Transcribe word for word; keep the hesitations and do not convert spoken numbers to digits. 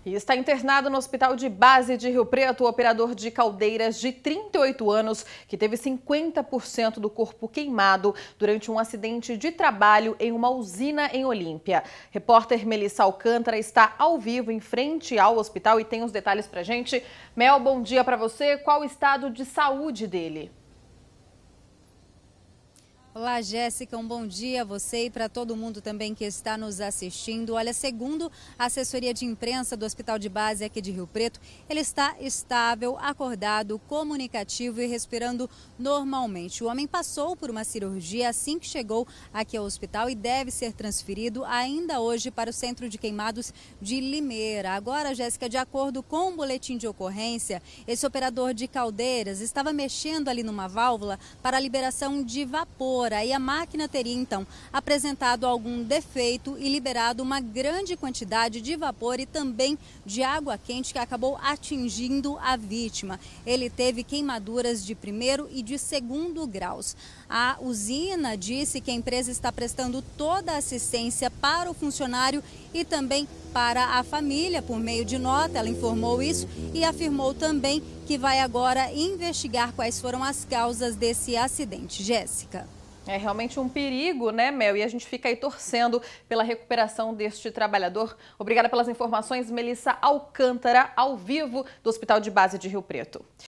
E está internado no Hospital de Base de Rio Preto o operador de caldeiras de trinta e oito anos, que teve cinquenta por cento do corpo queimado durante um acidente de trabalho em uma usina em Olímpia. Repórter Melissa Alcântara está ao vivo em frente ao hospital e tem os detalhes pra gente. Mel, bom dia para você. Qual o estado de saúde dele? Olá, Jéssica, um bom dia a você e para todo mundo também que está nos assistindo. Olha, segundo a assessoria de imprensa do Hospital de Base aqui de Rio Preto, ele está estável, acordado, comunicativo e respirando normalmente. O homem passou por uma cirurgia assim que chegou aqui ao hospital e deve ser transferido ainda hoje para o Centro de Queimados de Limeira. Agora, Jéssica, de acordo com o boletim de ocorrência, esse operador de caldeiras estava mexendo ali numa válvula para a liberação de vapor. Aí a máquina teria então apresentado algum defeito e liberado uma grande quantidade de vapor e também de água quente que acabou atingindo a vítima. Ele teve queimaduras de primeiro e de segundo graus. A usina disse que a empresa está prestando toda a assistência para o funcionário e também para a família por meio de nota. Ela informou isso e afirmou também que vai agora investigar quais foram as causas desse acidente. Jéssica. É realmente um perigo, né, Mel? E a gente fica aí torcendo pela recuperação deste trabalhador. Obrigada pelas informações, Melissa Alcântara, ao vivo do Hospital de Base de Rio Preto.